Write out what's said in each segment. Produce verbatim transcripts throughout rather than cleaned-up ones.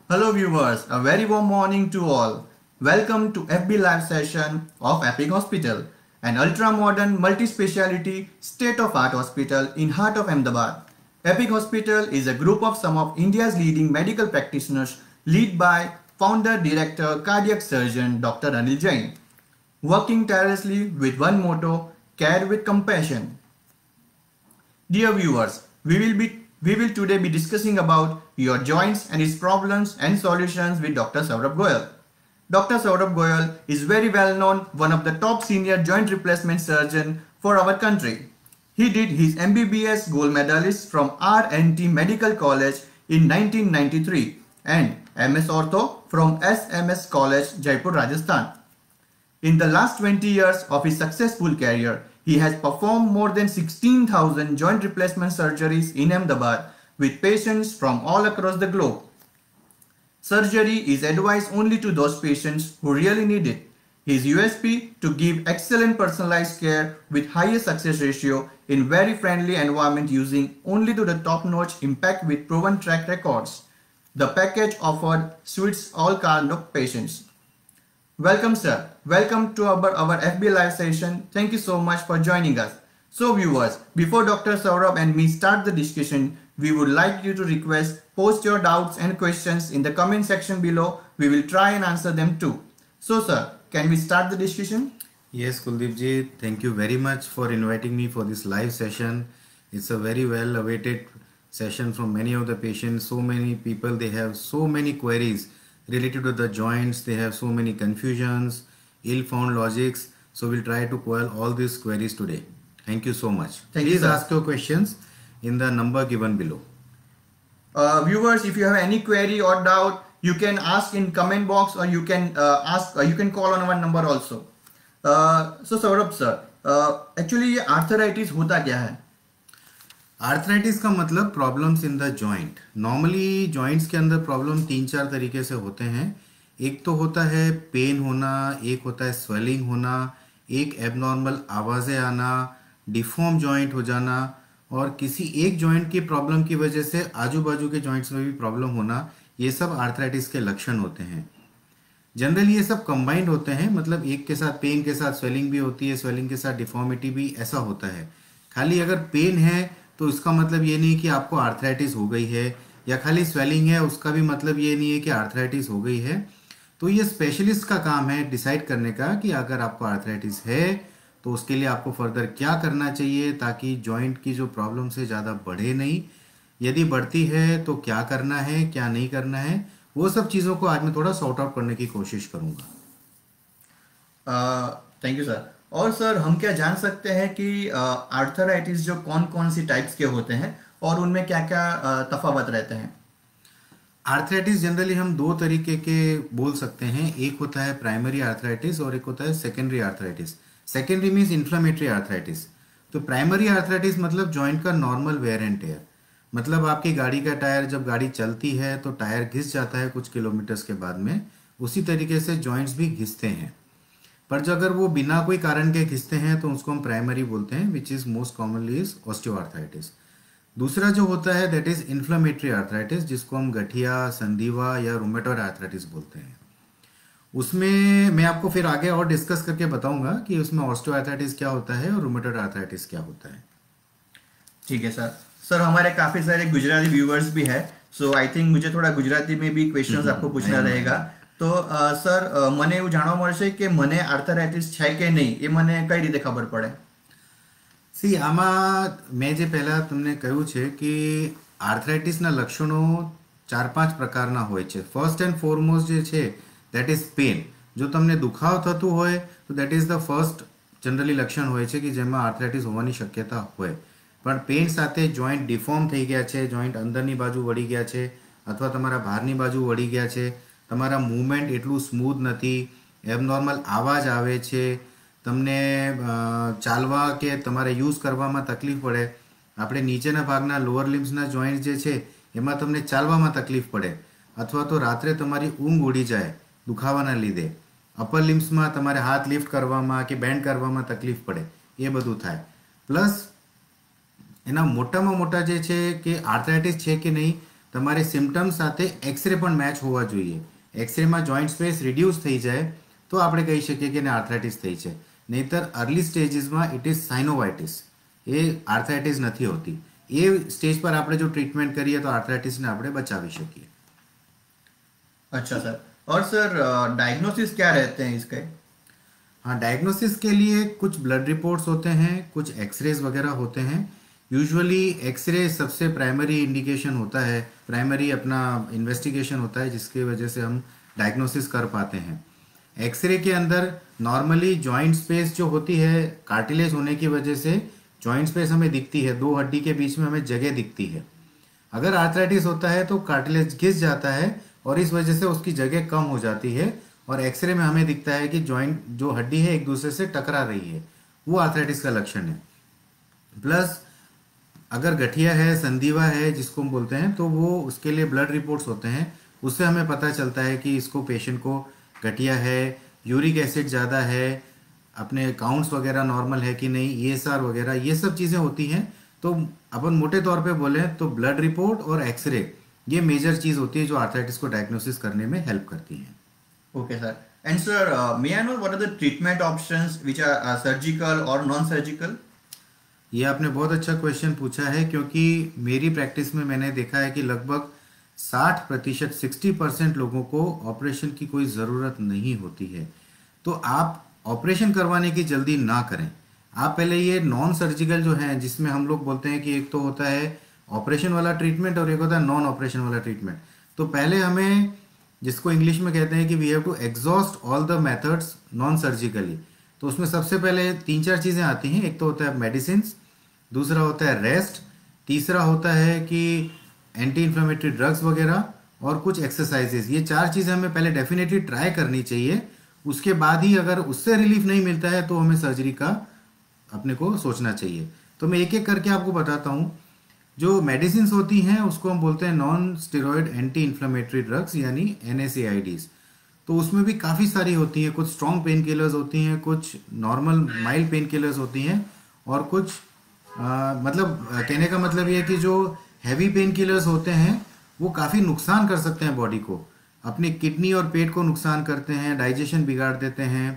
Hello viewers, a very warm morning to all. Welcome to F B Live session of Epic Hospital, an ultra-modern multi-speciality state-of-art hospital in heart of Ahmedabad. Epic Hospital is a group of some of India's leading medical practitioners led by founder director cardiac surgeon Doctor Anil Jain, working tirelessly with one motto, care with compassion. Dear viewers, we will be we will today be discussing about your joints and its problems and solutions with Doctor Saurabh Goyal. Doctor Saurabh Goyal is very well known, one of the top senior joint replacement surgeon for our country. He did his M B B S gold medalist from R and T Medical College in nineteen ninety-three and M S Ortho from S M S College, Jaipur, Rajasthan. In the last twenty years of his successful career, he has performed more than sixteen thousand joint replacement surgeries in Ahmedabad with patients from all across the globe. Surgery is advised only to those patients who really need it. His U S P to give excellent personalized care with highest success ratio in very friendly environment using only to the top-notch impact with proven track records. The package offered suits all kind of patients. Welcome sir, welcome to our, our F B Live session. Thank you so much for joining us. So viewers, before Doctor Saurabh and me start the discussion, we would like you to request post your doubts and questions in the comment section below. We will try and answer them too. So sir, can we start the discussion? Yes, Kuldeep ji, thank you very much for inviting me for this live session. It's a very well awaited session from many of the patients. So many people, they have so many queries related to the joints. They have so many confusions, ill-found logics. So we'll try to quell all these queries today. Thank you so much. Thank Please you, ask your questions in the number given below. Uh, viewers, if you have any query or doubt, you can ask in comment box or you can uh, ask. Uh, you can call on our number also. Uh, so Saurabh sir, uh, actually ये arthritis होता क्या है? Arthritis का मतलब problems in the joint. Normally joints के अंदर problem तीन चार तरीके से होते हैं. एक तो होता है पेन होना, एक होता है स्वेलिंग होना, एक एबनॉर्मल आवाज़ें आना, डिफॉर्म जॉइंट हो जाना और किसी एक जॉइंट की प्रॉब्लम की वजह से आजू बाजू के जॉइंट्स में भी प्रॉब्लम होना. ये सब आर्थराइटिस के लक्षण होते हैं. जनरली ये सब कंबाइंड होते हैं, मतलब एक के साथ पेन के साथ स्वेलिंग भी होती है, स्वेलिंग के साथ डिफॉर्मिटी भी, ऐसा होता है. खाली अगर पेन है तो इसका मतलब ये नहीं कि आपको आर्थराइटिस हो गई है, या खाली स्वेलिंग है उसका भी मतलब ये नहीं है कि आर्थराइटिस हो गई है. तो ये स्पेशलिस्ट का काम है डिसाइड करने का कि अगर आपको आर्थराइटिस है तो उसके लिए आपको फर्दर क्या करना चाहिए ताकि जॉइंट की जो प्रॉब्लम से ज़्यादा बढ़े नहीं. यदि बढ़ती है तो क्या करना है, क्या नहीं करना है, वो सब चीज़ों को आज मैं थोड़ा सॉर्ट आउट करने की कोशिश करूँगा. Thank you sir. और सर, हम क्या जान सकते हैं कि आर्थराइटिस जो कौन कौन सी टाइप्स के होते हैं और उनमें क्या क्या तफावत रहते हैं? आर्थराइटिस जनरली हम दो तरीके के बोल सकते हैं. एक होता है प्राइमरी आर्थराइटिस और एक होता है secondary arthritis. Secondary means inflammatory arthritis. तो प्राइमरी आर्थराइटिस मतलब जॉइंट का नॉर्मल वेयर एंड टेयर. मतलब आपकी गाड़ी का टायर, जब गाड़ी चलती है तो टायर घिस जाता है कुछ किलोमीटर्स के बाद में, उसी तरीके से जॉइंट्स भी घिसते हैं. पर जो अगर वो बिना कोई कारण के घिसते हैं तो उसको हम प्राइमरी बोलते हैं, which is most commonly is osteoarthritis. दूसरा जो होता है दैट इज इन्फ्लेमेटरी आर्थराइटिस, जिसको हम गठिया, संधिवा या रूमेटॉइड आर्थराइटिस बोलते हैं. उसमें मैं आपको फिर आगे और डिस्कस करके बताऊंगा कि उसमें ऑस्टियोआर्थराइटिस क्या होता है और रूमेटॉइड आर्थराइटिस क्या होता है. ठीक है सर. सर, हमारे काफ़ी सारे गुजराती व्यूवर्स भी है, सो आई थिंक मुझे थोड़ा गुजराती में भी क्वेश्चंस आपको पूछना रहेगा. તો સર, મને એવું જાણવા મળશે કે મને આર્થરાઇટિસ છે કે નહીં, એ મને કઈ રીતે ખબર પડે? સી, આમાં મેં જે પહેલાં તમને કહ્યું છે કે આર્થરાઇટિસના લક્ષણો ચાર પાંચ પ્રકારના હોય છે. ફર્સ્ટ એન્ડ ફોરમોસ્ટ જે છે દેટ ઇઝ પેન. જો તમને દુખાવો થતું હોય તો that is the first generally લક્ષણ હોય છે કે જેમાં આર્થરાઇટિસ હોવાની શક્યતા હોય. પણ પેન સાથે જોઈન્ટ ડિફોર્મ થઈ ગયા છે, જોઈન્ટ અંદરની બાજુ વળી ગયા છે અથવા તમારા બહારની બાજુ વળી ગયા છે, તમારા મૂવમેન્ટ એટલું સ્મૂથ નથી, એબનોર્મલ અવાજ આવે છે, તમને ચાલવા કે તમારે યુઝ કરવામાં તકલીફ પડે. આપણે નીચેના ભાગના લોઅર લિમ્સના જોઈન્ટ જે છે એમાં તમને ચાલવામાં તકલીફ પડે, અથવા તો રાત્રે તમારી ઊંઘ ઉડી જાય દુખાવાના લીધે, અપર લિમ્સમાં તમારે હાથ લિફ્ટ કરવામાં કે બેન્ડ કરવામાં તકલીફ પડે, એ બધું થાય. પ્લસ એના મોટામાં મોટા જે છે કે આર્થરાઇટિસ છે કે નહીં, તમારે સિમ્ટમ્સ સાથે એક્સરે પણ મેચ હોવા જોઈએ. એક્સરેમાં જોઈન્ટ સ્પેસ રિડ્યુસ થઈ જાય તો આપણે કહી શકીએ કે એને આર્થરાઇટિસ થઈ છે. નહીતર અર્લી સ્ટેજીસમાં ઇટ ઇઝ સાઇનોવાઇટિસ, એ આર્થરાઇટિસ નથી હોતી. એ સ્ટેજ પર આપણે જો ट्रीटमेंट કરીએ तो आर्थराइटिस ने આપણે બચાવી શકીએ. अच्छा सर, और सर डायग्नोसिस क्या रहते हैं इसके? हाँ, डायग्नोसिस के लिए कुछ ब्लड रिपोर्ट्स होते हैं, कुछ एक्सरेज वगैरह होते हैं. यूजुअली एक्सरे सबसे प्राइमरी इंडिकेशन होता है, प्राइमरी अपना इन्वेस्टिगेशन होता है जिसकी वजह से हम डायग्नोसिस कर पाते हैं. एक्सरे के अंदर नॉर्मली जॉइंट स्पेस जो होती है, कार्टिलेज होने की वजह से जॉइंट स्पेस हमें दिखती है, दो हड्डी के बीच में हमें जगह दिखती है. अगर आर्थराइटिस होता है तो कार्टिलेज घिस जाता है और इस वजह से उसकी जगह कम हो जाती है और एक्सरे में हमें दिखता है कि जॉइंट जो हड्डी है एक दूसरे से टकरा रही है. वो आर्थराइटिस का लक्षण है. प्लस अगर गठिया है, संधिवा है जिसको हम बोलते हैं, तो वो उसके लिए ब्लड रिपोर्ट्स होते हैं. उससे हमें पता चलता है कि इसको पेशेंट को गठिया है, यूरिक एसिड ज़्यादा है, अपने काउंट्स वगैरह नॉर्मल है कि नहीं, ई एस आर वगैरह ये सब चीज़ें होती हैं. तो अपन मोटे तौर पे बोलें तो ब्लड रिपोर्ट और एक्सरे ये मेजर चीज़ होती है जो आर्थराइटिस को डायग्नोसिस करने में हेल्प करती है. Okay sir. And sir, uh, may I know what are the treatment options which are uh, surgical or non-surgical? ये आपने बहुत अच्छा क्वेश्चन पूछा है, क्योंकि मेरी प्रैक्टिस में मैंने देखा है कि लगभग साठ प्रतिशत सिक्सटी परसेंट लोगों को ऑपरेशन की कोई ज़रूरत नहीं होती है. तो आप ऑपरेशन करवाने की जल्दी ना करें. आप पहले ये नॉन सर्जिकल जो है, जिसमें हम लोग बोलते हैं कि एक तो होता है ऑपरेशन वाला ट्रीटमेंट और एक होता है नॉन ऑपरेशन वाला ट्रीटमेंट. तो पहले हमें, जिसको इंग्लिश में कहते हैं कि we have to exhaust all the methods non surgically. तो उसमें सबसे पहले तीन चार चीज़ें आती हैं. एक तो होता है मेडिसिन, दूसरा होता है रेस्ट, तीसरा होता है कि एंटी इन्फ्लेमेटरी ड्रग्स वगैरह और कुछ एक्सरसाइजेज. ये चार चीज़ें हमें पहले डेफिनेटली ट्राई करनी चाहिए. उसके बाद ही अगर उससे रिलीफ नहीं मिलता है तो हमें सर्जरी का अपने को सोचना चाहिए. तो मैं एक एक करके आपको बताता हूँ. जो मेडिसिन होती हैं उसको हम बोलते हैं non steroid anti inflammatory drugs यानी N S A I Ds. तो उसमें भी काफ़ी सारी होती हैं. कुछ स्ट्रॉन्ग पेन किलर्स होती हैं, कुछ नॉर्मल माइल्ड पेन किलर्स होती हैं और कुछ आ, मतलब कहने का मतलब ये है कि जो हैवी पेन किलर्स होते हैं वो काफ़ी नुकसान कर सकते हैं बॉडी को. अपनी किडनी और पेट को नुकसान करते हैं, डाइजेशन बिगाड़ देते हैं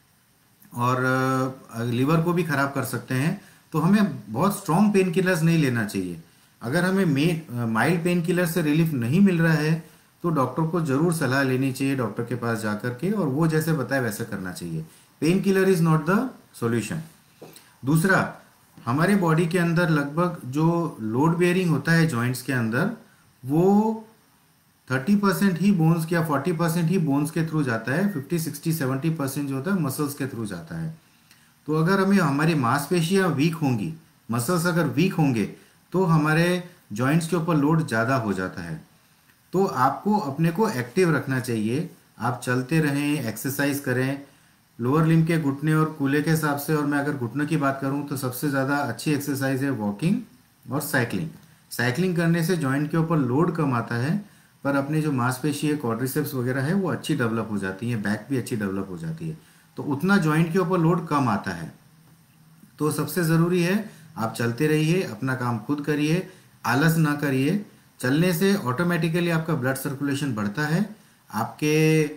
और लिवर को भी ख़राब कर सकते हैं. तो हमें बहुत स्ट्रॉन्ग पेन किलर्स नहीं लेना चाहिए. अगर हमें माइल्ड पेन किलर से रिलीफ नहीं मिल रहा है तो डॉक्टर को ज़रूर सलाह लेनी चाहिए, डॉक्टर के पास जा कर के, और वो जैसे बताए वैसे करना चाहिए. Pain killer is not the solution. दूसरा, हमारे बॉडी के अंदर लगभग जो लोड बेयरिंग होता है जॉइंट्स के अंदर, वो थर्टी परसेंट ही बोन्स या फोर्टी परसेंट ही बोन्स के थ्रू जाता है. फिफ्टी सिक्सटी सेवेंटी परसेंट जो होता है मसल्स के थ्रू जाता है. तो अगर हमें हमारी मांसपेशियाँ वीक होंगी, मसल्स अगर वीक होंगे तो हमारे जॉइंट्स के ऊपर लोड ज़्यादा हो जाता है. तो आपको अपने को एक्टिव रखना चाहिए. आप चलते रहें, एक्सरसाइज करें. लोअर लिम्ब के घुटने और कूल्हे के हिसाब से, और मैं अगर घुटनों की बात करूं तो सबसे ज़्यादा अच्छी एक्सरसाइज है वॉकिंग और साइकिलिंग. साइकिलिंग करने से जॉइंट के ऊपर लोड कम आता है, पर अपनी जो मांसपेशी है, क्वाड्रिसेप्स वगैरह है, वो अच्छी डेवलप हो जाती है, बैक भी अच्छी डेवलप हो जाती है. तो उतना जॉइंट के ऊपर लोड कम आता है. तो सबसे ज़रूरी है आप चलते रहिए, अपना काम खुद करिए, आलस ना करिए. चलने से ऑटोमेटिकली आपका ब्लड सर्कुलेशन बढ़ता है. आपके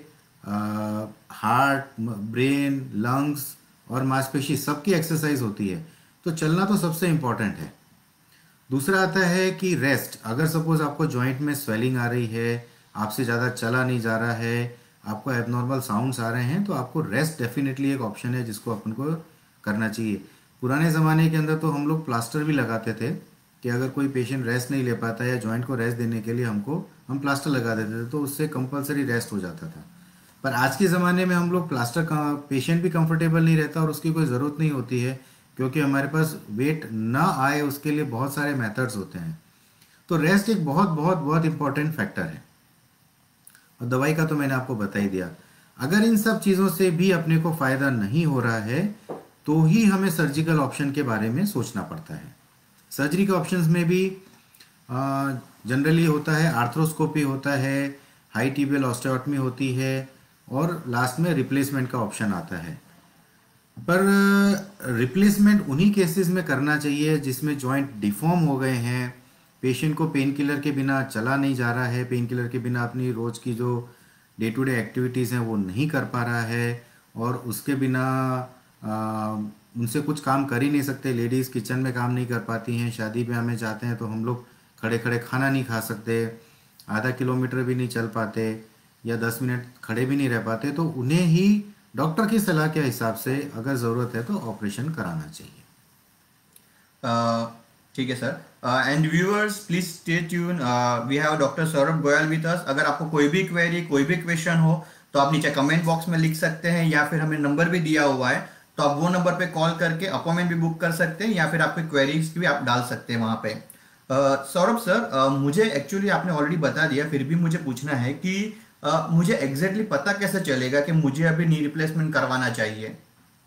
हार्ट, ब्रेन, लंग्स और मांसपेशी सबकी एक्सरसाइज होती है. तो चलना तो सबसे इम्पॉर्टेंट है. दूसरा आता है कि रेस्ट. अगर सपोज आपको जॉइंट में स्वेलिंग आ रही है, आपसे ज़्यादा चला नहीं जा रहा है, आपको एबनॉर्मल साउंड्स आ रहे हैं, तो आपको रेस्ट डेफिनेटली एक ऑप्शन है जिसको अपन को करना चाहिए. पुराने ज़माने के अंदर तो हम लोग प्लास्टर भी लगाते थे कि अगर कोई पेशेंट रेस्ट नहीं ले पाता या जॉइंट को रेस्ट देने के लिए हमको हम प्लास्टर लगा देते थे, तो उससे कंपलसरी रेस्ट हो जाता था. पर आज के ज़माने में हम लोग प्लास्टर का पेशेंट भी कंफर्टेबल नहीं रहता और उसकी कोई ज़रूरत नहीं होती है, क्योंकि हमारे पास वेट ना आए उसके लिए बहुत सारे मेथड्स होते हैं. तो रेस्ट एक बहुत बहुत बहुत इंपॉर्टेंट फैक्टर है. और दवाई का तो मैंने आपको बता ही दिया. अगर इन सब चीज़ों से भी अपने को फ़ायदा नहीं हो रहा है तो ही हमें सर्जिकल ऑप्शन के बारे में सोचना पड़ता है. सर्जरी के ऑप्शंस में भी जनरली होता है आर्थ्रोस्कोपी होता है, हाई टिबियल ऑस्टियोटमी होती है और लास्ट में रिप्लेसमेंट का ऑप्शन आता है. पर रिप्लेसमेंट उन्हीं केसेस में करना चाहिए जिसमें जॉइंट डिफॉर्म हो गए हैं, पेशेंट को पेन किलर के बिना चला नहीं जा रहा है, पेन किलर के बिना अपनी रोज़ की जो डे टू डे एक्टिविटीज़ हैं वो नहीं कर पा रहा है, और उसके बिना आ, उनसे कुछ काम कर ही नहीं सकते। लेडीज़ किचन में काम नहीं कर पाती हैं, शादी ब्याह में जाते हैं तो हम लोग खड़े खड़े खाना नहीं खा सकते, आधा किलोमीटर भी नहीं चल पाते, या दस मिनट खड़े भी नहीं रह पाते, तो उन्हें ही डॉक्टर की सलाह के हिसाब से अगर ज़रूरत है तो ऑपरेशन कराना चाहिए। Uh, ठीक है sir. And viewers please stay tune, we have doctor Saurabh Goyal with us. अगर आपको कोई भी क्वेरी, कोई भी क्वेश्चन हो तो आप नीचे कमेंट बॉक्स में लिख सकते हैं, या फिर हमें नंबर भी दिया हुआ है तो आप वो नंबर पे कॉल करके अपॉइंटमेंट भी बुक कर सकते हैं, या फिर आपकी क्वेरीज भी आप डाल सकते हैं वहाँ पे। uh, सौरभ सर, uh, मुझे एक्चुअली आपने ऑलरेडी बता दिया, फिर भी मुझे पूछना है कि uh, मुझे एग्जैक्टली exactly पता कैसे चलेगा कि मुझे अभी नी रिप्लेसमेंट करवाना चाहिए?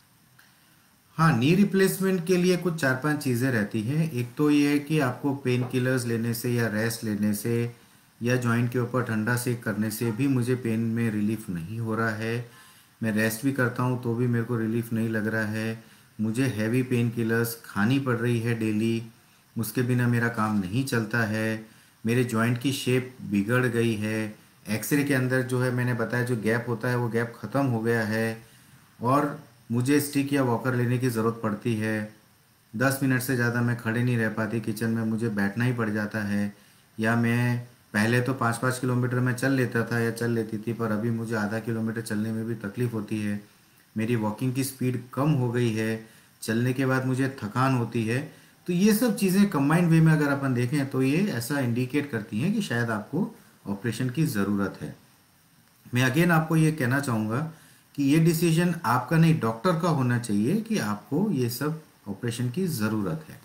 हाँ, नी रिप्लेसमेंट के लिए कुछ चार पांच चीज़ें रहती हैं। एक तो ये है कि आपको पेन किलर्स लेने से या रेस्ट लेने से या जॉइंट के ऊपर ठंडा सेक करने से भी मुझे पेन में रिलीफ नहीं हो रहा है, मैं रेस्ट भी करता हूँ तो भी मेरे को रिलीफ नहीं लग रहा है, मुझे हैवी पेन किलर्स खानी पड़ रही है डेली, उसके बिना मेरा काम नहीं चलता है, मेरे जॉइंट की शेप बिगड़ गई है, एक्सरे के अंदर जो है मैंने बताया जो गैप होता है वो गैप ख़त्म हो गया है, और मुझे स्टिक या वॉकर लेने की ज़रूरत पड़ती है, दस मिनट से ज़्यादा मैं खड़े नहीं रह पाती किचन में, मुझे बैठना ही पड़ जाता है, या मैं पहले तो पाँच पाँच किलोमीटर में चल लेता था या चल लेती थी, पर अभी मुझे आधा किलोमीटर चलने में भी तकलीफ़ होती है, मेरी वॉकिंग की स्पीड कम हो गई है, चलने के बाद मुझे थकान होती है। तो ये सब चीज़ें कंबाइंड वे में अगर अपन देखें तो ये ऐसा इंडिकेट करती हैं कि शायद आपको ऑपरेशन की ज़रूरत है। मैं अगेन आपको ये कहना चाहूँगा कि ये डिसीजन आपका नहीं, डॉक्टर का होना चाहिए कि आपको ये सब ऑपरेशन की ज़रूरत है।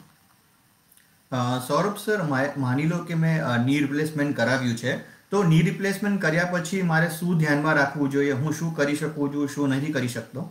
સૌરભ સર, માની લો કે મેં ની રિપ્લેસમેન્ટ કરાવ્યું છે, તો ની રિપ્લેસમેન્ટ કર્યા પછી મારે શું ધ્યાનમાં રાખવું જોઈએ? હું શું કરી શકું છું, શું નથી કરી શકતો?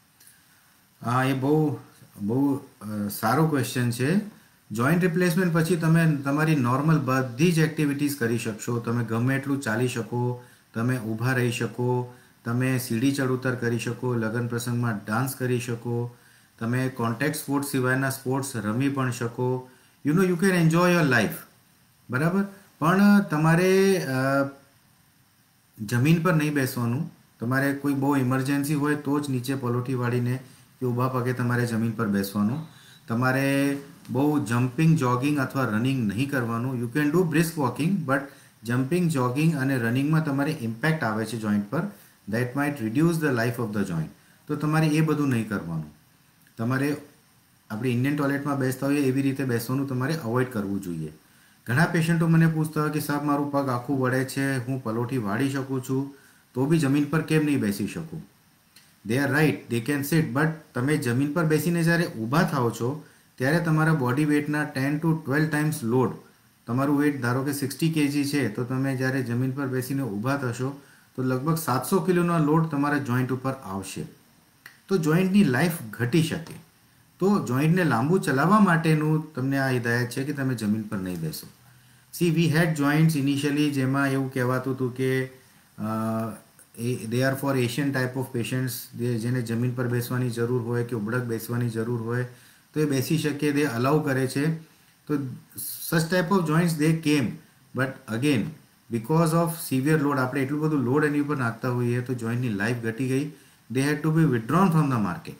હા, એ બહુ બહુ સારો ક્વેશ્ચન છે। જોઈન્ટ રિપ્લેસમેન્ટ પછી તમે તમારી નોર્મલ બધી જ એક્ટિવિટીઝ કરી શકશો, તમે ગમે એટલું ચાલી શકો, તમે ઊભા રહી શકો, તમે સીડી ચડ ઉતર કરી શકો, લગ્ન પ્રસંગમાં ડાન્સ કરી શકો, તમે કોન્ટેક્ટ સ્પોર્ટ્સ સિવાયના સ્પોર્ટ્સ રમી પણ શકો, you know you can enjoy your life, બરાબર। પણ તમારે જમીન પર નહીં બેસવાનું, તમારે કોઈ બહુ ઇમરજન્સી હોય તો જ નીચે પલોઠી વાળીને કે ઊભા પગે તમારે જમીન પર બેસવાનું, તમારે બહુ જમ્પિંગ જોગિંગ અથવા રનિંગ નહીં કરવાનું। You can do brisk walking, but jumping jogging અને રનિંગમાં તમારે ઇમ્પેક્ટ આવે છે જોઈન્ટ પર, that might reduce the life of the joint, તો તમારે એ બધું નહીં કરવાનું। તમારે આપણે ઇન્ડિયન ટોયલેટમાં બેસતા હોઈએ એવી રીતે બેસવાનું તમારે અવોઇડ કરવું જોઈએ। ઘણા પેશન્ટો મને પૂછતા હોય કે સાહેબ મારું પગ આખું વળે છે, હું પલોઠી વાળી શકું છું તો બી જમીન પર કેમ નહીં બેસી શકું? They are right, they can sit, but તમે જમીન પર બેસીને જ્યારે ઊભા થાઓ છો ત્યારે તમારા બોડી વેટના ten to twelve times load, તમારું વેટ ધારો કે સિક્સટી કેજી છે તો તમે જ્યારે જમીન પર બેસીને ઊભા થશો તો લગભગ સાતસો કિલોનો લોડ તમારા જોઈન્ટ ઉપર આવશે, તો જોઈન્ટની લાઈફ ઘટી શકે। તો જોઈન્ટને લાંબુ ચલાવવા માટેનું તમને આ હિદાયત છે કે તમે જમીન પર નહીં બેસો। See we had joints initially જેમાં એવું કહેવાતું હતું કે they are for Asian type of patients, જેને જમીન પર બેસવાની જરૂર હોય કે ઉબળક બેસવાની જરૂર હોય તો એ બેસી શકે, દે અલાઉ કરે છે। તો સચ type of joints they came, but again because of severe load, આપણે એટલું બધું લોડ એની ઉપર નાખતા હોઈએ તો જોઈન્ટની લાઈફ ઘટી ગઈ, they had to be withdrawn from the market.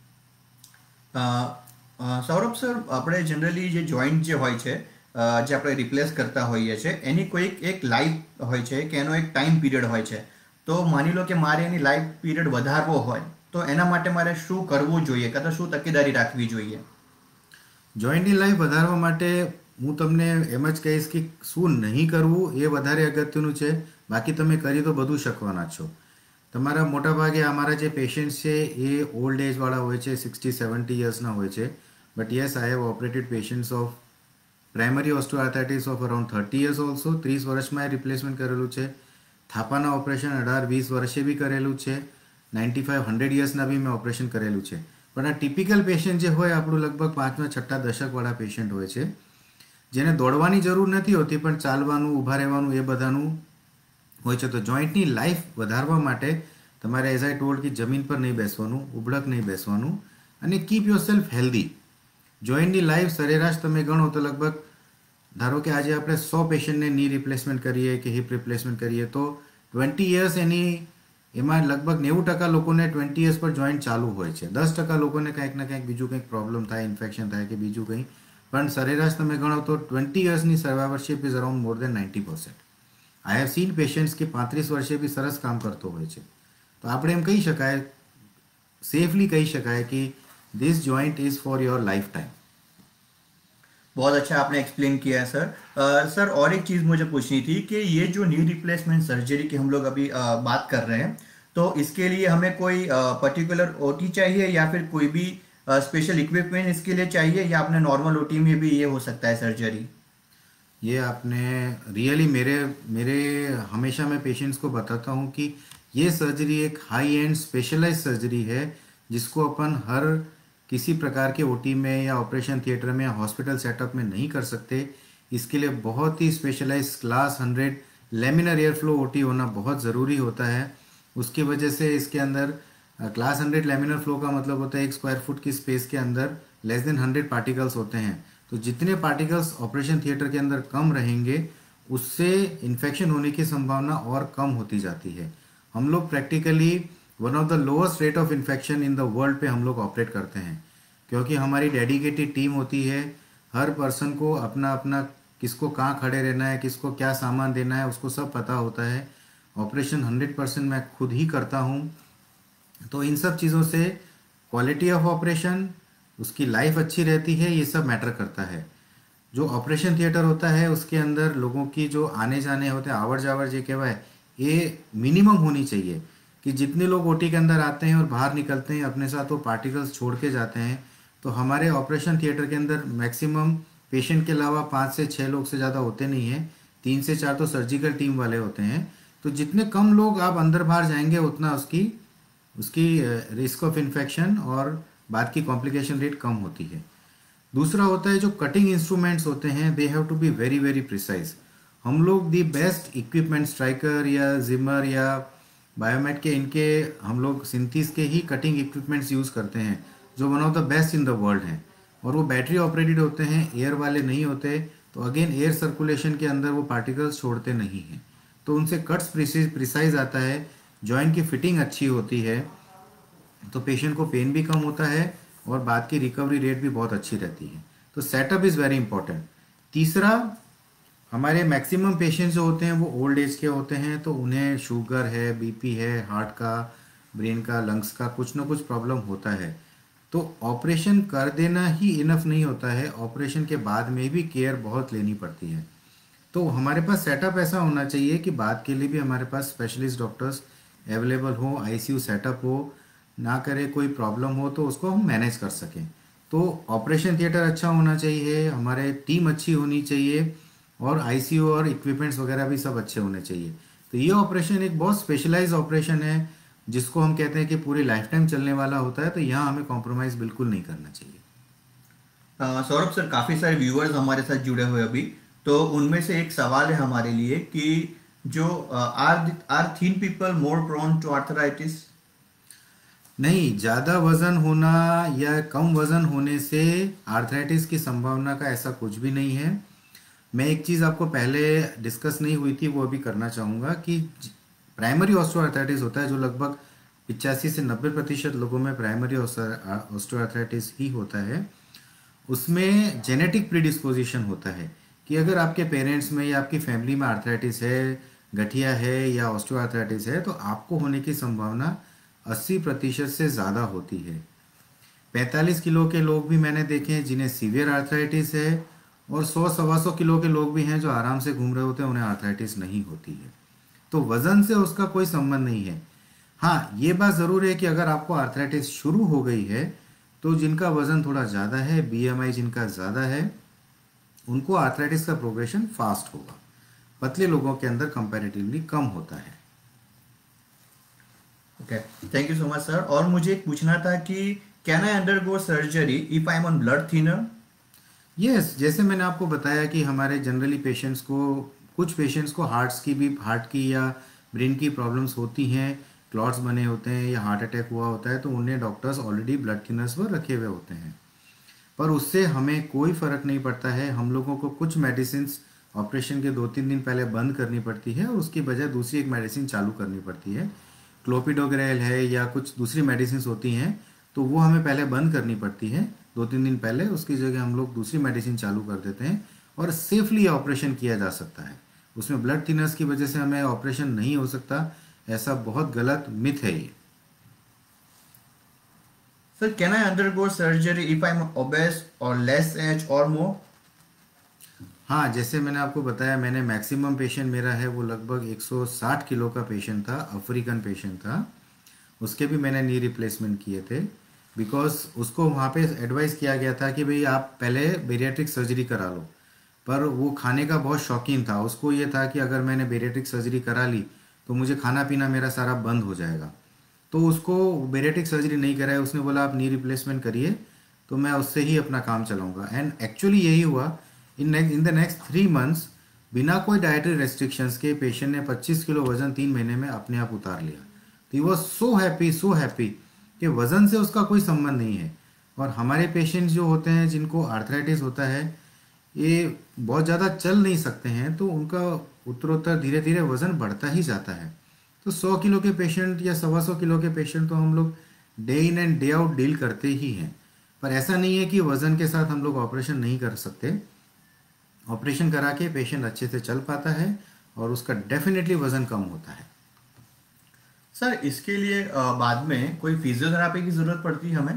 Saurabh sir, આપણે જનરલી જે જોઈન્ટ જે હોય છે, જે આપણે રિપ્લેસ કરતા હોઈએ છીએ, એની કોઈક એક લાઈફ હોય છે કે એનો એક ટાઈમ પીરિયડ હોય છે, તો માની લો કે મારે એની લાઈફ પીરિયડ વધારવો હોય તો એના માટે મારે શું કરવું જોઈએ, કાં તો શું તકેદારી રાખવી જોઈએ? જોઈન્ટની લાઈફ વધારવા માટે હું તમને એમ જ કહીશ કે શું નહીં કરવું એ વધારે અગત્યનું છે, બાકી તમે કરી તો બધું શકવાના છો। તમારા મોટાભાગે અમારા જે પેશન્ટ્સ છે એ ઓલ્ડ એજવાળા હોય છે, સિક્સટી સેવન્ટી યર્સના હોય છે, but yes I have operated patients of primary osteoarthritis of around thirty years also, ત્રીસ વર્ષમાં એ રિપ્લેસમેન્ટ કરેલું છે, થાપાના ઓપરેશન અઢાર વીસ વર્ષે બી કરેલું છે, નાઇન્ટી ફાઇવ હંડ્રેડ યર્સના બી મેં ઓપરેશન કરેલું છે। પણ આ ટિપિકલ પેશન્ટ જે હોય આપણું લગભગ પાંચમા છઠ્ઠા દશકવાળા પેશન્ટ હોય છે, જેને દોડવાની જરૂર નથી હોતી પણ ચાલવાનું, ઊભા રહેવાનું એ બધાનું હોય છે। તો જોઈન્ટની લાઈફ વધારવા માટે તમારે એઝ આઈ ટોલ્ડ કે જમીન પર નહીં બેસવાનું, ઉબળક નહીં બેસવાનું, અને કીપ યોર સેલ્ફ હેલ્ધી। જોઈન્ટની લાઈફ સરેરાશ તમે ગણો તો લગભગ ધારો કે આજે આપણે સો પેશન્ટને ની રિપ્લેસમેન્ટ કરીએ કે હિપ રિપ્લેસમેન્ટ કરીએ તો ટ્વેન્ટી યર્સ એની એમાં લગભગ નેવું ટકા લોકોને ટ્વેન્ટી યર્સ પર જોઈન્ટ ચાલુ હોય છે, દસ ટકા લોકોને કંઈક ને કંઈક બીજું કંઈક પ્રોબ્લેમ થાય, ઇન્ફેક્શન થાય કે બીજું કંઈ, પણ સરેરાશ તમે ગણો તો ટ્વેન્ટી યર્સની survivorship is around more than ninety percent. I have seen patients કે પાંત્રીસ વર્ષે બી સરસ કામ કરતો હોય છે. તો આપણે એમ કહી શકાય, सेफली कही शकाय कि this joint is for your life time. बहुत अच्छा आपने एक्सप्लेन किया है सर. uh, सर और एक चीज़ मुझे पूछनी थी कि ये जो नी रिप्लेसमेंट सर्जरी की हम लोग अभी uh, बात कर रहे हैं, तो इसके लिए हमें कोई पर्टिकुलर uh, ओटी चाहिए या फिर कोई भी स्पेशल uh, इक्विपमेंट इसके लिए चाहिए, या अपने नॉर्मल ओटी में भी ये हो सकता है सर्जरी? ये आपने रियली मेरे मेरे हमेशा मैं पेशेंट्स को बताता हूँ कि ये सर्जरी एक हाई एंड स्पेशलाइज सर्जरी है जिसको अपन हर किसी प्रकार के ओटी में या ऑपरेशन थिएटर में या हॉस्पिटल सेटअप में नहीं कर सकते. इसके लिए बहुत ही specialize class hundred laminar air flow OT होना बहुत ज़रूरी होता है. उसकी वजह से इसके अंदर क्लास हंड्रेड लेमिनर फ्लो का मतलब होता है एक स्क्वायर फुट की स्पेस के अंदर लेस देन हंड्रेड पार्टिकल्स होते हैं. तो जितने पार्टिकल्स ऑपरेशन थिएटर के अंदर कम रहेंगे उससे इन्फेक्शन होने की संभावना और कम होती जाती है. हम लोग practically one of the lowest rate of infection in the world पे हम लोग ऑपरेट करते हैं, क्योंकि हमारी डेडिकेटेड टीम होती है. हर पर्सन को अपना अपना किसको कहाँ खड़े रहना है, किसको क्या सामान देना है, उसको सब पता होता है. ऑपरेशन हंड्रेड परसेंट मैं खुद ही करता हूँ. तो इन सब चीज़ों से क्वालिटी ऑफ ऑपरेशन, उसकी लाइफ अच्छी रहती है, ये सब मैटर करता है. जो ऑपरेशन थिएटर होता है उसके अंदर लोगों की जो आने जाने होते हैं, आवर जावर जे कहवाए, ये मिनिमम होनी चाहिए कि जितने लोग ओटी के अंदर आते हैं और बाहर निकलते हैं अपने साथ वो पार्टिकल्स छोड़ के जाते हैं. तो हमारे ऑपरेशन थिएटर के अंदर मैक्सिमम पेशेंट के अलावा पाँच से छः लोग से ज़्यादा होते नहीं हैं, तीन से चार तो सर्जिकल टीम वाले होते हैं. तो जितने कम लोग आप अंदर बाहर जाएंगे उतना उसकी उसकी रिस्क ऑफ इन्फेक्शन और बाद की कॉम्प्लिकेशन रेट कम होती है. दूसरा होता है जो कटिंग इंस्ट्रूमेंट्स होते हैं, they have to be very very precise. हम लोग दी बेस्ट इक्विपमेंट स्ट्राइकर या जिमर या बायोमेट के इनके हम लोग सिंथीस के ही कटिंग इक्विपमेंट्स यूज़ करते हैं जो one of the best in the world हैं, और वो बैटरी ऑपरेटेड होते हैं, एयर वाले नहीं होते. तो अगेन एयर सर्कुलेशन के अंदर वो पार्टिकल्स छोड़ते नहीं हैं, तो उनसे कट्स प्रिसाइज आता है, जॉइंट की फिटिंग अच्छी होती है, तो पेशेंट को पेन भी कम होता है और बाद की रिकवरी रेट भी बहुत अच्छी रहती है. तो सेटअप इज़ वेरी इंपॉर्टेंट. तीसरा, हमारे मैक्सिमम पेशेंट्स जो होते हैं वो ओल्ड एज के होते हैं, तो उन्हें शुगर है, बीपी है, हार्ट का, ब्रेन का, लंग्स का कुछ ना कुछ प्रॉब्लम होता है. तो ऑपरेशन कर देना ही इनफ नहीं होता है, ऑपरेशन के बाद में भी केयर बहुत लेनी पड़ती है. तो हमारे पास सेटअप ऐसा होना चाहिए कि बाद के लिए भी हमारे पास स्पेशलिस्ट डॉक्टर्स अवेलेबल हो, आईसीयू सेटअप हो, ना करे कोई प्रॉब्लम हो तो उसको हम मैनेज कर सकें. तो ऑपरेशन थिएटर अच्छा होना चाहिए, हमारे टीम अच्छी होनी चाहिए, और आईसीयू और इक्विपमेंट्स वगैरह भी सब अच्छे होने चाहिए. तो ये ऑपरेशन एक बहुत स्पेशलाइज ऑपरेशन है जिसको हम कहते हैं कि पूरी लाइफ टाइम चलने वाला होता है. तो यहाँ हमें कॉम्प्रोमाइज़ बिल्कुल नहीं करना चाहिए. सौरभ सर, काफ़ी सारे व्यूअर्स हमारे साथ जुड़े हुए अभी, तो उनमें से एक सवाल है हमारे लिए कि जो are are thin people more prone to arthritis? नहीं, ज़्यादा वज़न होना या कम वज़न होने से आर्थराइटिस की संभावना का ऐसा कुछ भी नहीं है. मैं एक चीज़ आपको पहले डिस्कस नहीं हुई थी वो अभी करना चाहूँगा कि प्राइमरी ऑस्टियोआर्थराइटिस होता है जो लगभग पचासी से नब्बे प्रतिशत लोगों में प्राइमरी ऑस्टियोआर्थराइटिस ही होता है. उसमें जेनेटिक प्रीडिस्पोजिशन होता है कि अगर आपके पेरेंट्स में या आपकी फैमिली में आर्थराइटिस है, गठिया है या ऑस्टियोआर्थराइटिस है, तो आपको होने की संभावना अस्सी प्रतिशत से ज़्यादा होती है. पैंतालीस किलो के लोग भी मैंने देखे हैं जिन्हें सीवियर आर्थराइटिस है, और सौ सवा सौ किलो के लोग भी हैं जो आराम से घूम रहे होते हैं, उन्हें आर्थराइटिस नहीं होती है. तो वज़न से उसका कोई संबंध नहीं है. हाँ, ये बात ज़रूर है कि अगर आपको आर्थराइटिस शुरू हो गई है तो जिनका वज़न थोड़ा ज़्यादा है, बीएमआई जिनका ज़्यादा है, उनको आर्थराइटिस का प्रोग्रेशन फास्ट होगा. पतले लोगों के अंदर कंपैरेटिवली कम होता है. Okay, thank you so much sir. और मुझे एक पूछना था कि can I undergo surgery if I am on blood thinner? Yes yes, जैसे मैंने आपको बताया कि हमारे जनरली पेशेंट्स को, कुछ पेशेंट्स को हार्ट्स की भी हार्ट की या ब्रेन की प्रॉब्लम्स होती हैं, क्लॉट्स बने होते हैं या हार्ट अटैक हुआ होता है, तो उन्हें डॉक्टर्स ऑलरेडी ब्लड थिनर्स पर रखे हुए होते हैं. पर उससे हमें कोई फ़र्क नहीं पड़ता है। हम लोगों को कुछ मेडिसिन ऑपरेशन के दो तीन दिन पहले बंद करनी पड़ती है और उसकी बजाय दूसरी एक मेडिसिन चालू करनी पड़ती है। क्लोपिडोग्रेल है या कुछ दूसरी मेडिसिन होती हैं, तो वो हमें पहले बंद करनी पड़ती है दो तीन दिन पहले। उसकी जगह हम लोग दूसरी मेडिसिन चालू कर देते हैं और सेफली ऑपरेशन किया जा सकता है। उसमें ब्लड थिनर्स की वजह से हमें ऑपरेशन नहीं हो सकता, ऐसा बहुत गलत मिथ है ये। Sir, can I undergo surgery if I'm obese or less age or more? हाँ, जैसे मैंने आपको बताया, मैंने मैक्सिमम पेशेंट मेरा है वो लगभग एक सौ साठ किलो का पेशेंट था, अफ्रीकन पेशेंट था। उसके भी मैंने नी रिप्लेसमेंट किए थे, बिकॉज उसको वहाँ पे एडवाइस किया गया था कि भाई आप पहले बेरियाट्रिक सर्जरी करा लो। पर वो खाने का बहुत शौकीन था, उसको ये था कि अगर मैंने बेरियाट्रिक सर्जरी करा ली तो मुझे खाना पीना मेरा सारा बंद हो जाएगा। तो उसको बेरियाट्रिक सर्जरी नहीं कराया, उसने बोला आप नी रिप्लेसमेंट करिए, तो मैं उससे ही अपना काम चलाऊंगा। एंड एक्चुअली यही हुआ। In in the next three months बिना कोई डाइटरी रेस्ट्रिक्शंस के पेशेंट ने पच्चीस किलो वजन तीन महीने में अपने आप उतार लिया। तो he was so happy so happy कि वजन से उसका कोई संबंध नहीं है। और हमारे पेशेंट्स जो होते हैं जिनको आर्थराइटिस होता है, ये बहुत ज़्यादा चल नहीं सकते हैं, तो उनका उत्तरोत्तर धीरे धीरे वजन बढ़ता ही जाता है। तो सौ किलो के पेशेंट या सवा सौ किलो के पेशेंट तो हम लोग day in and day out deal करते ही हैं। पर ऐसा नहीं है कि वजन के साथ हम लोग ऑपरेशन नहीं कर सकते। ऑपरेशन करा के पेशेंट अच्छे से चल पाता है और उसका डेफिनेटली वजन कम होता है। सर, इसके लिए अ, बाद में कोई फिजियोथेरेपी की जरूरत पड़ती है हमें?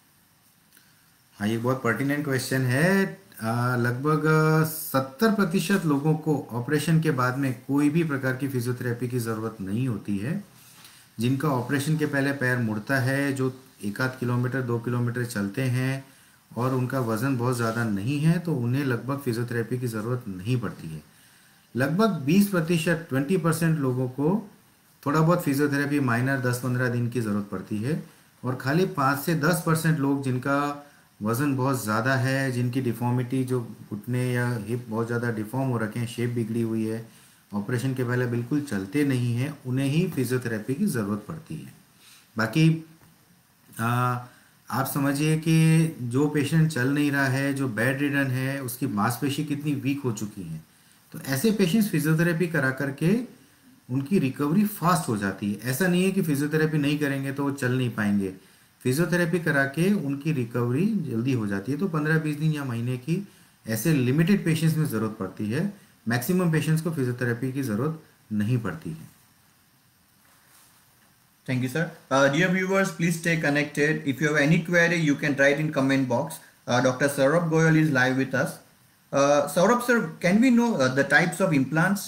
हाँ, ये बहुत पर्टिनेंट क्वेश्चन है। अ, लगभग सत्तर प्रतिशत लोगों को ऑपरेशन के बाद में कोई भी प्रकार की फिजियोथेरेपी की ज़रूरत नहीं होती है। जिनका ऑपरेशन के पहले पैर मुड़ता है, जो एक आध किलोमीटर दो किलोमीटर चलते हैं और उनका वज़न बहुत ज़्यादा नहीं है, तो उन्हें लगभग फिजियोथेरेपी की ज़रूरत नहीं पड़ती है। लगभग बीस प्रतिशत ट्वेंटी परसेंट लोगों को थोड़ा बहुत फिजियोथेरेपी माइनर दस पंद्रह दिन की ज़रूरत पड़ती है। और खाली पाँच से दस परसेंट लोग जिनका वज़न बहुत ज़्यादा है, जिनकी डिफॉर्मिटी जो घुटने या हिप बहुत ज़्यादा डिफॉर्म हो रखे हैं, शेप बिगड़ी हुई है, ऑपरेशन के पहले बिल्कुल चलते नहीं हैं, उन्हें ही फिजियोथेरेपी की ज़रूरत पड़ती है। बाकी आ, आप समझिए कि जो पेशेंट चल नहीं रहा है, जो बेड रिडन है, उसकी मांसपेशी कितनी वीक हो चुकी है, तो ऐसे पेशेंट्स फिजियोथेरेपी करा करके उनकी रिकवरी फास्ट हो जाती है। ऐसा नहीं है कि फिजियोथेरेपी नहीं करेंगे तो वो चल नहीं पाएंगे। फिजियोथेरेपी करा के उनकी रिकवरी जल्दी हो जाती है। तो पंद्रह बीस दिन या महीने की ऐसे लिमिटेड पेशेंट्स में ज़रूरत पड़ती है। मैक्सिमम पेशेंट्स को फिजियोथेरेपी की ज़रूरत नहीं पड़ती है। Thank you, sir. Uh, dear viewers, please stay connected. If you have any query, you can write in comment box. Uh, Doctor Saurabh Goyal is live with us. Uh, Saurabh sir, can we know uh, the types of implants?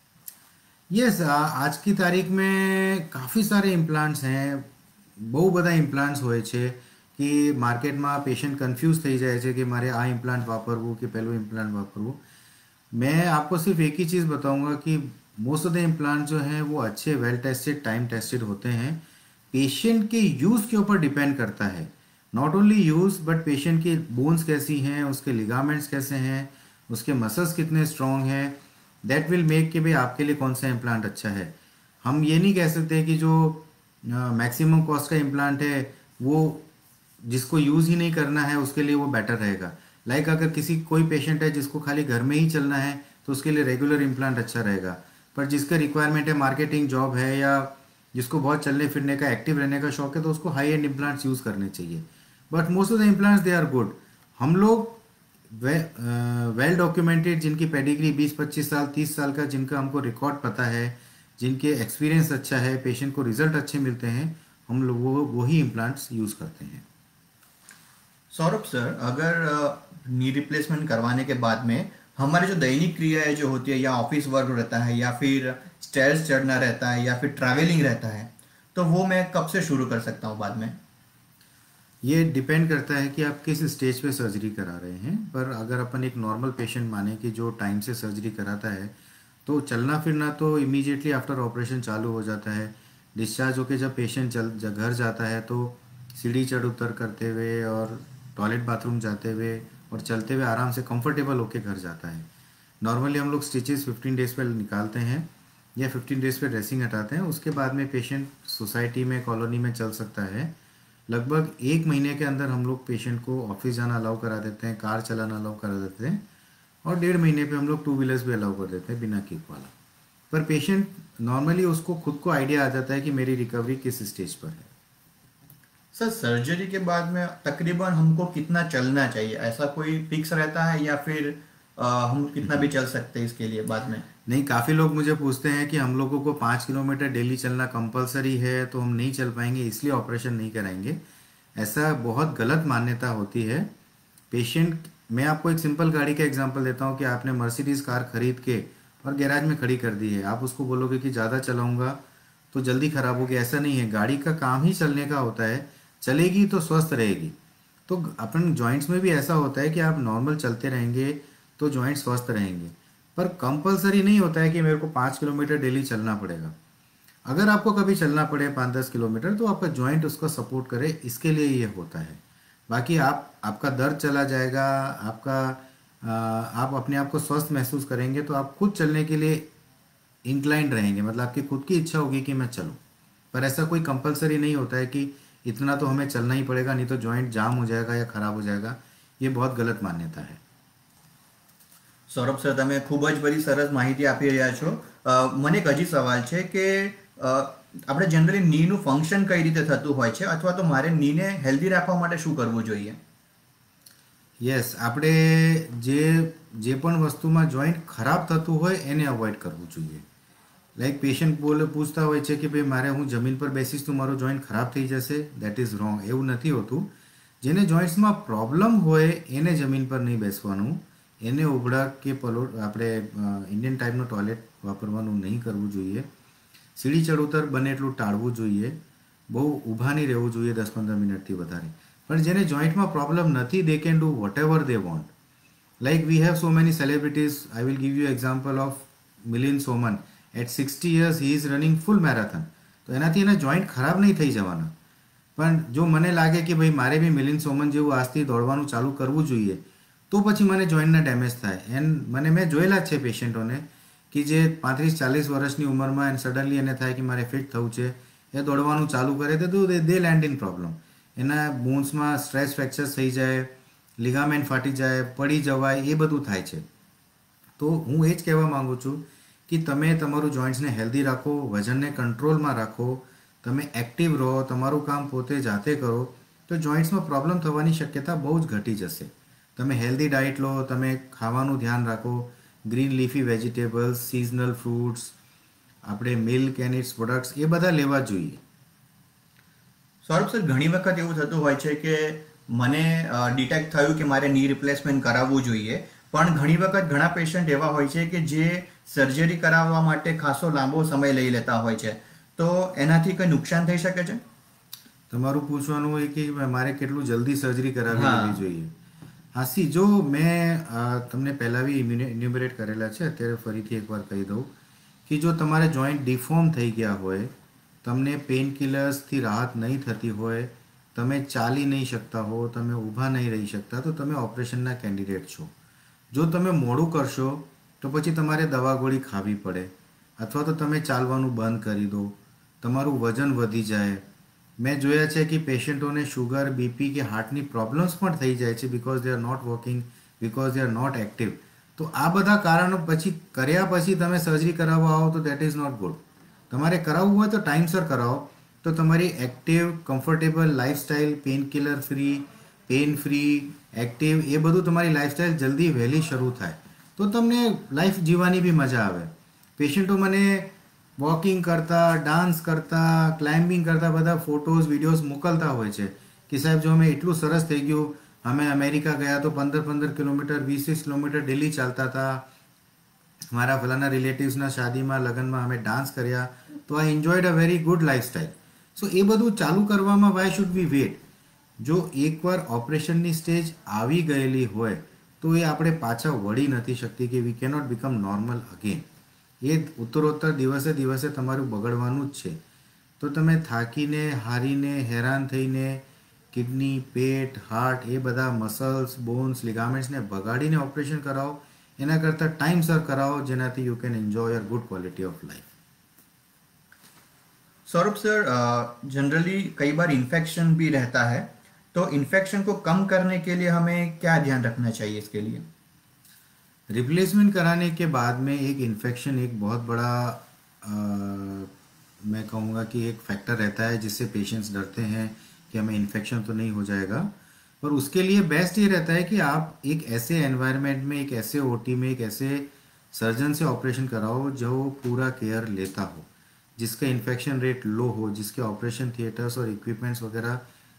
Yes, आज की तारीख में કાફી સારા implants हैं, બહુ બધા implants હોય છે કે માર્કેટમાં પેશન્ટ કન્ફ્યુઝ થઈ જાય છે કે મારે આ ઇમ્પ્લાન્ટ વાપરવું કે પેલું ઇમ્પ્લાન્ટ વાપરવું। मैं आपको सिर्फ एक ही चीज़ बताऊंगा कि मोस्ट ऑफ द इम्प्लांट जो हैं वो अच्छे वेल टेस्टेड टाइम टेस्टेड होते हैं। पेशेंट के यूज़ के ऊपर डिपेंड करता है, not only use but patient की बोन्स कैसी हैं, उसके लिगामेंट्स कैसे हैं, उसके मसल्स कितने स्ट्रॉन्ग हैं, दैट विल मेक कि भाई आपके लिए कौन सा इम्प्लांट अच्छा है। हम ये नहीं कह सकते कि जो मैक्सिमम uh, कॉस्ट का इम्प्लांट है वो जिसको यूज़ ही नहीं करना है उसके लिए वो बेटर रहेगा। लाइक like अगर किसी कोई पेशेंट है जिसको खाली घर में ही चलना है तो उसके लिए रेगुलर इम्प्लांट अच्छा रहेगा। पर जिसका रिक्वायरमेंट है, मार्केटिंग जॉब है या जिसको बहुत चलने फिरने का, एक्टिव रहने का शौक है, तो उसको हाई एंड इम्प्लांट्स यूज़ करने चाहिए। But most of the implants they are good. हम लोग वेल डॉक्यूमेंटेड, जिनकी पेडिग्री बीस पच्चीस साल तीस साल का, जिनका हमको रिकॉर्ड पता है, जिनके एक्सपीरियंस अच्छा है, पेशेंट को रिजल्ट अच्छे मिलते हैं, हम लोग वो वही इम्प्लांट्स यूज़ करते हैं। सौरभ सर, अगर नी रिप्लेसमेंट करवाने के बाद में हमारी जो दैनिक क्रियाएं जो होती है, या ऑफिस वर्क रहता है, या फिर स्टेयर्स चढ़ना रहता है, या फिर ट्रैवलिंग रहता है, तो वो मैं कब से शुरू कर सकता हूँ बाद में? ये डिपेंड करता है कि आप किस स्टेज पे सर्जरी करा रहे हैं। पर अगर अपन एक नॉर्मल पेशेंट माने कि जो टाइम से सर्जरी कराता है, तो चलना फिरना तो इमीडिएटली आफ्टर ऑपरेशन चालू हो जाता है। डिस्चार्ज होकर जब पेशेंट चल घर जाता है तो सीढ़ी चढ़ उतर करते हुए और टॉयलेट बाथरूम जाते हुए और चलते हुए आराम से कंफर्टेबल होके घर जाता है। नॉर्मली हम लोग स्टिचेस फिफ्टीन डेज़ पे निकालते हैं या फिफ्टीन डेज़ पे ड्रेसिंग हटाते हैं। उसके बाद में पेशेंट सोसाइटी में, कॉलोनी में चल सकता है। लगभग एक महीने के अंदर हम लोग पेशेंट को ऑफिस जाना अलाउ करा देते हैं, कार चलाना अलाउ करा देते हैं, और डेढ़ महीने पे हम लोग टू व्हीलर्स भी अलाउ कर देते हैं बिना किक वाला। पर पेशेंट नॉर्मली उसको खुद को आइडिया आ जाता है कि मेरी रिकवरी किस स्टेज पर है। सर सर्जरी के बाद में तकरीबन हमको कितना चलना चाहिए, ऐसा कोई फिक्स रहता है या फिर अ, हम कितना भी चल सकते हैं इसके लिए बाद में? नहीं, काफ़ी लोग मुझे पूछते हैं कि हम लोगों को पाँच किलोमीटर डेली चलना कंपलसरी है तो हम नहीं चल पाएंगे इसलिए ऑपरेशन नहीं कराएंगे। ऐसा बहुत गलत मान्यता होती है। पेशेंट, मैं आपको एक सिंपल गाड़ी का एग्जांपल देता हूँ कि आपने मर्सिडीज़ कार खरीद के और गैराज में खड़ी कर दी है, आप उसको बोलोगे कि ज़्यादा चलाऊंगा तो जल्दी ख़राब होगी, ऐसा नहीं है। गाड़ी का काम ही चलने का होता है, चलेगी तो स्वस्थ रहेगी। तो अपन जॉइंट्स में भी ऐसा होता है कि आप नॉर्मल चलते रहेंगे तो जॉइंट स्वस्थ रहेंगे, पर कंपलसरी नहीं होता है कि मेरे को पाँच किलोमीटर डेली चलना पड़ेगा। अगर आपको कभी चलना पड़े पाँच दस किलोमीटर तो आपका जॉइंट उसको सपोर्ट करे, इसके लिए ये होता है। बाकी आप आपका दर्द चला जाएगा, आपका आ, आप अपने आप को स्वस्थ महसूस करेंगे तो आप खुद चलने के लिए इंक्लाइंड रहेंगे, मतलब आपकी खुद की इच्छा होगी कि मैं चलूँ। पर ऐसा कोई कंपलसरी नहीं होता है कि इतना तो हमें चलना ही पड़ेगा नहीं तो जॉइंट जाम हो जाएगा या खराब हो जाएगा। ये बहुत गलत मान्यता है। સૌરભ સર, તમે ખૂબ જ બધી સરસ માહિતી આપી રહ્યા છો. અ, મને એક હજી સવાલ છે કે અ, આપણે જનરલી નીનું ફંક્શન કઈ રીતે થતું હોય છે, અથવા તો મારે નીને હેલ્ધી રાખવા માટે શું કરવું જોઈએ? યસ, આપણે જે જે પણ વસ્તુમાં જોઈન્ટ ખરાબ થતું હોય એને અવોઇડ કરવું જોઈએ. લાઈક પેશન્ટ બોલે પૂછતા હોય છે કે ભાઈ મારે હું જમીન પર બેસીશ તો મારું જોઈન્ટ ખરાબ થઈ જશે. That is wrong. એવું નથી હોતું. જેને જોઈન્ટ્સમાં પ્રોબ્લેમ હોય એને જમીન પર નહીં બેસવાનું, એને ઉબડા કે પલોટ આપણે ઇન્ડિયન ટાઈપનું ટોયલેટ વાપરવાનું નહીં કરવું જોઈએ. સીડી ચડઉતર બને એટલું ટાળવું જોઈએ. બહુ ઊભા નહીં રહેવું જોઈએ દસ પંદર મિનિટથી વધારે. પણ જેને જોઈન્ટમાં પ્રોબ્લેમ નથી, they can do whatever they want. Like we have so many celebrities. I will give you example of Milind Soman. At sixty years he is running full marathon. તો એનાથી એના જોઈન્ટ ખરાબ નહીં થઈ જવાના. પણ જો મને લાગે કે ભાઈ મારે બી મિલિંદ સોમન જેવું આજથી દોડવાનું ચાલુ કરવું જોઈએ તો પછી મને જોઈન્ટના ડેમેજ થાય. એન્ડ મને મેં જોયેલા જ છે પેશન્ટોને કે જે પાંત્રીસ ચાલીસ વર્ષની ઉંમરમાં એને સડનલી એને થાય કે મારે ફિટ થવું છે, એ દોડવાનું ચાલુ કરે તો દે લેન્ડ ઇન પ્રોબ્લેમ. એના બોન્સમાં સ્ટ્રેસ ફ્રેક્ચર થઈ જાય, લિગામેન્ટ ફાટી જાય, પડી જવાય, એ બધું થાય છે. તો હું એ જ કહેવા માગું છું કે તમે તમારું જોઈન્ટ્સને હેલ્ધી રાખો, વજનને કંટ્રોલમાં રાખો, તમે એક્ટિવ રહો, તમારું કામ પોતે જાતે કરો તો જોઈન્ટ્સમાં પ્રોબ્લેમ થવાની શક્યતા બહુ જ ઘટી જશે. તમે હેલ્ધી ડાયટ લો, તમે ખાવાનું ધ્યાન રાખો, green leafy vegetables, seasonal fruits, આપણે મિલ્ક એન્ડ ઇટ્સ પ્રોડક્ટ્સ એ બધા લેવા જોઈએ. સૌરભ સર, ઘણી વખત એવું થતું હોય છે કે મને ડિટેક્ટ થયું કે મારે ની રિપ્લેસમેન્ટ કરાવવું જોઈએ, પણ ઘણી વખત ઘણા પેશન્ટ એવા હોય છે કે જે સર્જરી કરાવવા માટે ખાસો લાંબો સમય લઈ લેતા હોય છે, તો એનાથી કંઈ ન્યુકસાન થઈ શકે છે? તમારું પૂછવાનું હોય કે મારે કેટલું જલ્દી સર્જરી કરાવી લેવી જોઈએ. હા, સી જો મેં તમને પહેલાં બી ઇન્યુમરેટ કરેલા છે, અત્યારે ફરીથી એકવાર કહી દઉં કે જો તમારે જોઈન્ટ ડિફોર્મ થઈ ગયા હોય, તમને પેઇન કિલર્સથી રાહત નહીં થતી હોય, તમે ચાલી નહીં શકતા હો, તમે ઊભા નહીં રહી શકતા, તો તમે ઓપરેશનના કેન્ડિડેટ છો. જો તમે મોડું કરશો તો પછી તમારે દવા ગોળી ખાવી પડે, અથવા તો તમે ચાલવાનું બંધ કરી દો, તમારું વજન વધી જાય. મેં જોયા છે કે પેશન્ટોને શુગર, બીપી કે હાર્ટની પ્રોબ્લેમ્સ પણ થઈ જાય છે because they are not working, because they are not active. તો આ બધા કારણો પછી કર્યા પછી તમે સર્જરી કરાવવા આવો તો દેટ ઇઝ નોટ ગુડ. તમારે કરાવવું હોય તો ટાઈમસર કરાવો, તો તમારી active, comfortable lifestyle, pain killer free, pain free, active, એ બધું તમારી લાઈફસ્ટાઈલ જલ્દી વહેલી શરૂ થાય તો તમને લાઈફ જીવવાની બી મજા આવે. પેશન્ટો મને વોકિંગ કરતા, ડાન્સ કરતા, ક્લાઇમ્બિંગ કરતા બધા ફોટોઝ, વિડીયોઝ મોકલતા હોય છે કે સાહેબ જો અમે એટલું સરસ થઈ ગયું, અમે અમેરિકા ગયા તો પંદર પંદર કિલોમીટર, વીસ વીસ કિલોમીટર ડેલી ચાલતા હતા, મારા ફલાના રિલેટિવ્સના શાદીમાં, લગ્નમાં અમે ડાન્સ કર્યા, તો I enjoyed a very good lifestyle. So એ બધું ચાલુ કરવામાં વાય શુડ વી વેટ? જો એકવાર ઓપરેશનની સ્ટેજ આવી ગયેલી હોય તો એ આપણે પાછા વળી નથી શકતી કે we cannot become normal again. એ ઉત્તરોત્તર દિવસે દિવસે તમારું બગડવાનું જ છે. તો તમે થાકીને, હારીને, હેરાન થઈને કિડની, પેટ, હાર્ટ, એ બધા મસલ્સ, બોન્સ, લિગામેન્ટ્સને બગાડીને ઓપરેશન કરાવો એના કરતાં ટાઈમસર કરાવો, જેનાથી you can enjoy your good quality of life. Saurabh sir, generally कई बार इन्फेक्शन भी रहता है, तो इन्फेक्शन को कम करने के लिए हमें क्या ध्यान रखना चाहिए इसके लिए? रिप्लेसमेंट कराने के बाद में एक इन्फेक्शन एक बहुत बड़ा आ, मैं कहूँगा कि एक फैक्टर रहता है जिससे पेशेंट्स डरते हैं कि हमें इन्फेक्शन तो नहीं हो जाएगा। पर उसके लिए बेस्ट ये रहता है कि आप एक ऐसे एनवायरनमेंट में, एक ऐसे ओटी में, एक ऐसे सर्जन से ऑपरेशन कराओ जो पूरा केयर लेता हो, जिसका इन्फेक्शन रेट लो हो, जिसके ऑपरेशन थिएटर्स और इक्विपमेंट्स वगैरह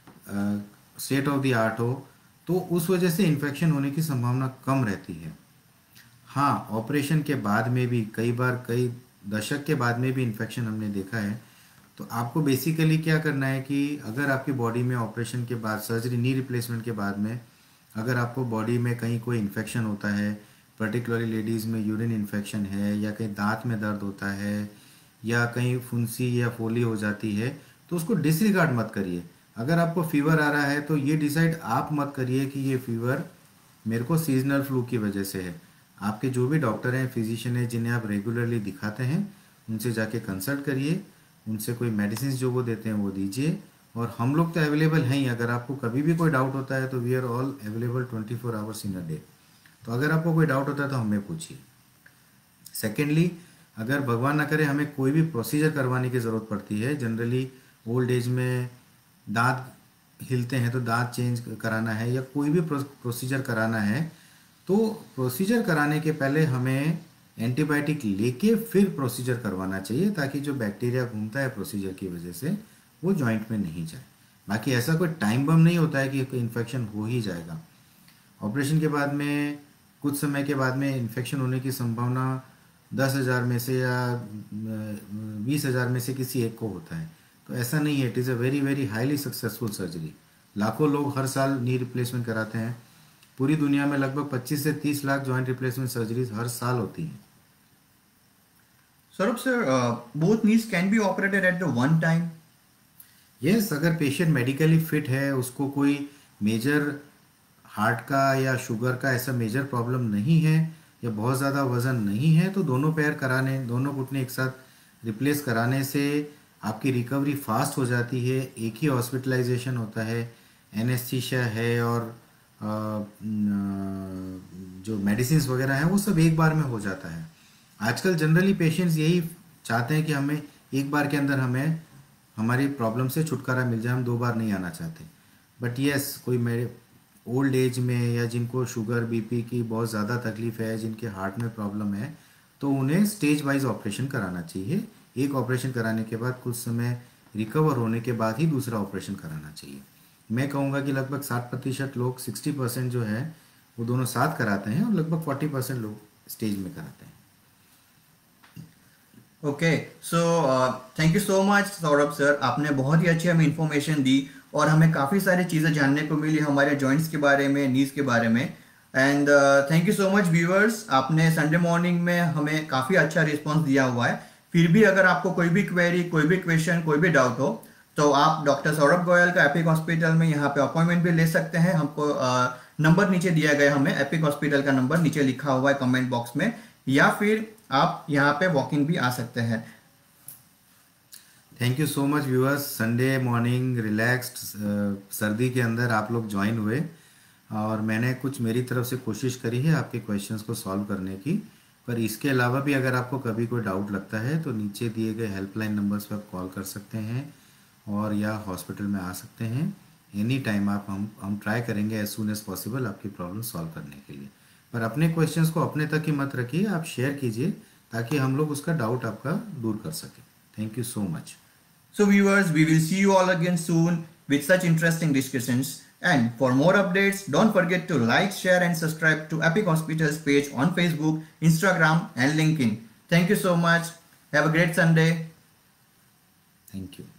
स्टेट ऑफ द आर्ट हो, तो उस वजह से इन्फेक्शन होने की संभावना कम रहती है। हाँ, ऑपरेशन के बाद में भी कई बार, कई दशक के बाद में भी इन्फेक्शन हमने देखा है। तो आपको बेसिकली क्या करना है कि अगर आपकी बॉडी में ऑपरेशन के बाद, सर्जरी नी रिप्लेसमेंट के बाद में अगर आपको बॉडी में कहीं कोई इन्फेक्शन होता है, पर्टिकुलरली लेडीज़ में यूरिन इन्फेक्शन है, या कहीं दांत में दर्द होता है, या कहीं फुंसी या फोली हो जाती है, तो उसको डिसरिगार्ड मत करिए। अगर आपको फीवर आ रहा है तो ये डिसाइड आप मत करिए कि ये फीवर मेरे को सीजनल फ्लू की वजह से है। आपके जो भी डॉक्टर हैं, फिजिशियन हैं, जिन्हें आप रेगुलरली दिखाते हैं, उनसे जाके कंसल्ट करिए, उनसे कोई मेडिसिन जो वो देते हैं वो दीजिए। और हम लोग तो अवेलेबल हैं ही, अगर आपको कभी भी कोई डाउट होता है तो we are all available twenty four hours in a day. तो अगर आपको कोई डाउट होता है तो हमें पूछिए। सेकेंडली, अगर भगवान ना करे हमें कोई भी प्रोसीजर करवाने की ज़रूरत पड़ती है, जनरली ओल्ड एज में दांत हिलते हैं तो दांत चेंज कराना है या कोई भी प्रोसीजर कराना है, तो प्रोसीजर कराने के पहले हमें एंटीबायोटिक लेके फिर प्रोसीजर करवाना चाहिए, ताकि जो बैक्टीरिया घूमता है प्रोसीजर की वजह से वो जॉइंट में नहीं जाए। बाकी ऐसा कोई टाइम बम नहीं होता है कि कोई इन्फेक्शन हो ही जाएगा। ऑपरेशन के बाद में कुछ समय के बाद में इन्फेक्शन होने की संभावना दस हज़ार में से या बीस हज़ार में से किसी एक को होता है, तो ऐसा नहीं है। It is a very very highly successful surgery. लाखों लोग हर साल नी रिप्लेसमेंट कराते हैं। पूरी दुनिया में लगभग पच्चीस से तीस लाख जॉइंट रिप्लेसमेंट सर्जरीज हर साल होती हैं। Saurabh sir, both knees can be operated at the one time? Yes, अगर पेशेंट मेडिकली फिट है, उसको कोई मेजर हार्ट का या शुगर का ऐसा मेजर प्रॉब्लम नहीं है, या बहुत ज़्यादा वजन नहीं है, तो दोनों पैर कराने, दोनों घुटने एक साथ रिप्लेस कराने से आपकी रिकवरी फास्ट हो जाती है। एक ही हॉस्पिटलाइजेशन होता है, एनेस्थीसिया है, और आ, जो मेडिसिन वगैरह हैं वो सब एक बार में हो जाता है। आजकल जनरली पेशेंट्स यही चाहते हैं कि हमें एक बार के अंदर हमें हमारी प्रॉब्लम से छुटकारा मिल जाए, हम दो बार नहीं आना चाहते। बट यस, कोई मेरे ओल्ड एज में या जिनको शुगर बीपी की बहुत ज़्यादा तकलीफ है, जिनके हार्ट में प्रॉब्लम है, तो उन्हें स्टेज वाइज ऑपरेशन कराना चाहिए। एक ऑपरेशन कराने के बाद कुछ समय रिकवर होने के बाद ही दूसरा ऑपरेशन कराना चाहिए। मैं कहूँगा कि लगभग साठ प्रतिशत लोग, साठ परसेंट जो है वो दोनों साथ कराते हैं, और लगभग चालीस परसेंट लोग स्टेज में कराते हैं। Okay, so thank you so much Saurabh sir, आपने बहुत ही अच्छी हमें इन्फॉर्मेशन दी और हमें काफ़ी सारी चीज़ें जानने को मिली हमारे जॉइंट्स के बारे में, नीज के बारे में। And thank you so much viewers, आपने संडे मॉर्निंग में हमें काफ़ी अच्छा रिस्पॉन्स दिया हुआ है। फिर भी अगर आपको कोई भी क्वेरी, कोई भी क्वेश्चन, कोई भी डाउट हो, तो आप डॉक्टर सौरभ गोयल का एपिक हॉस्पिटल में यहाँ पे अपॉइंटमेंट भी ले सकते हैं। हमको नंबर नीचे दिया गया, हमें एपिक हॉस्पिटल का नंबर नीचे लिखा हुआ है कमेंट बॉक्स में, या फिर आप यहाँ पे वॉक इन भी आ सकते हैं। Thank you so much viewers. Sunday morning relaxed सर्दी के अंदर आप लोग ज्वाइन हुए, और मैंने कुछ मेरी तरफ से कोशिश करी है आपके क्वेश्चंस को सॉल्व करने की। पर इसके अलावा भी अगर आपको कभी कोई डाउट लगता है तो नीचे दिए गए हेल्पलाइन नंबर्स पर आप कॉल कर सकते हैं, और या हॉस्पिटल में आ सकते हैं एनी टाइम। आप हम हम ट्राई करेंगे एज सुन एज पॉसिबल आपकी प्रॉब्लम सॉल्व करने के लिए। पर अपने क्वेश्चंस को अपने तक ही मत रखिए, आप शेयर कीजिए ताकि हम लोग उसका डाउट आपका दूर कर सकें। Thank you so much. So viewers, we will see you all again soon with such interesting discussions. And for more updates, don't forget to like, share and subscribe to Epic Hospitals page on Facebook, Instagram and LinkedIn. Thank you so much. Have a great Sunday. Thank you.